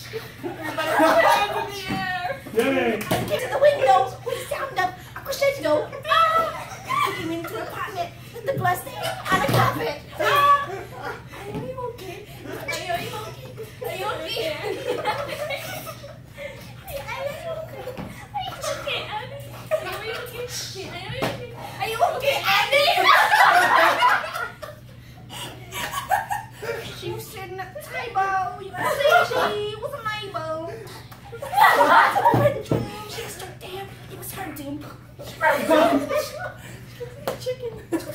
Everybody put your hands in the air. Jenny. Get to the window with the sound of a crescendo. Looking into an apartment with the blood stain on the carpet. Are you okay? Are you okay? Are you okay? Are you okay, Annie? Are you okay? Are you okay, Annie? She was sitting at the table. You can see she was a Mabel. She was stuck there. It was her doom. Chicken.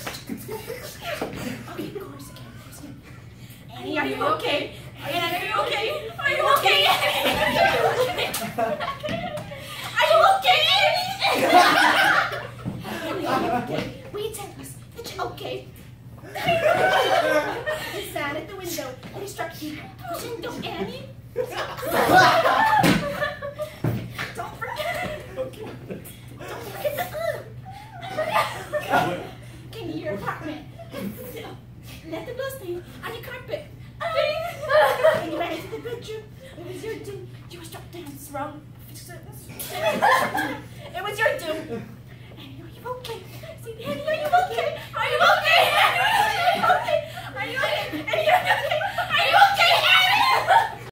Okay, chorus again. Annie, are you okay? Annie, are you okay? Are you okay, Annie? Are you okay, Annie? Annie, are you okay? Will you tell us that you're okay? He sat at the window and he struck you. Crescendo, Annie. Don't forget. Don't forget the came to your apartment. Left the bloodstains on your carpet. And you ran into the bedroom. It was your doom. You were struck down. It's wrong. It was your doom. Annie, are you okay? Say, Annie, are you okay?